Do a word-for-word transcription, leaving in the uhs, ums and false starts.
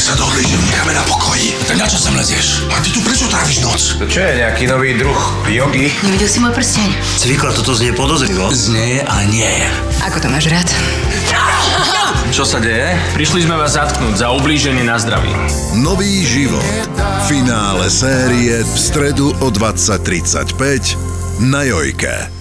sa dohodli, že necháme na pokoji. Tak na čo sem lezieš? A ty tu prečo tráviš noc? To čo je, nejaký nový druh jogy? Nevidel si môj prsteň? Cvikla, toto znie podozrivo. Znie, ale nie je. Ako to máš rád? Čo sa deje? Prišli sme vás zatknúť za ublíženie na zdraví. Nový život. Finále série v stredu o dvadsať tridsaťpäť na Jojke.